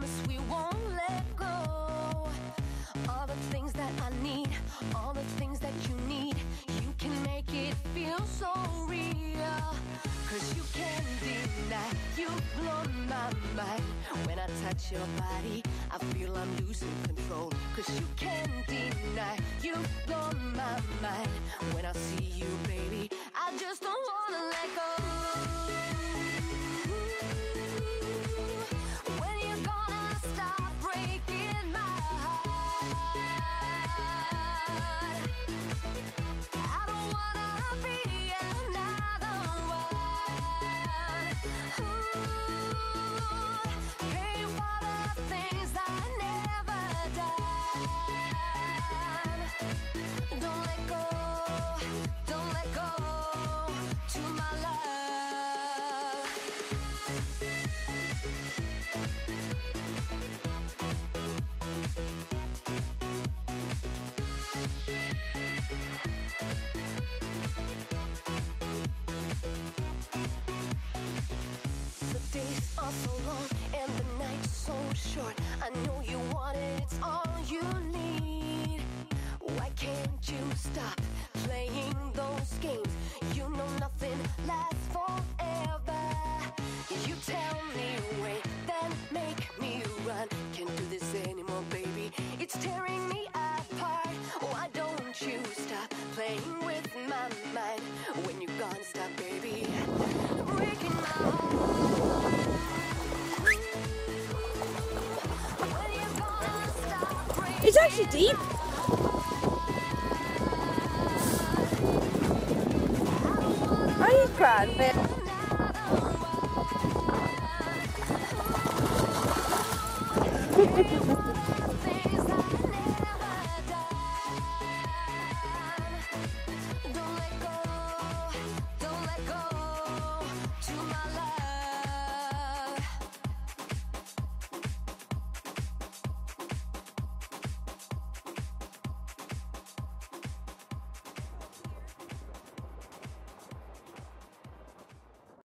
promise we won't let go. All the things that I need, all the things that you need, you can make it feel so real. Cause you can't deny, you've blown my mind. When I touch your body, I feel I'm losing control. Cause you can't deny, you've blown my mind. When I see you, baby, I just don't wanna let go. When you gonna stop breaking my heart? I don't wanna be another one. Pay for the things I never done. Don't let go, don't let go to my love. The days are so long and the nights so short. I know you want it, it's all you need. Why can't you stop playing those games? You know nothing lasts forever. You tell me wait, then make me run. Can't do this anymore, baby, it's tearing me apart. Why don't you stop playing with my mind? When you gonna stop, baby, breaking my heart? When you gonna stop breaking? It's actually deep. I was crying, but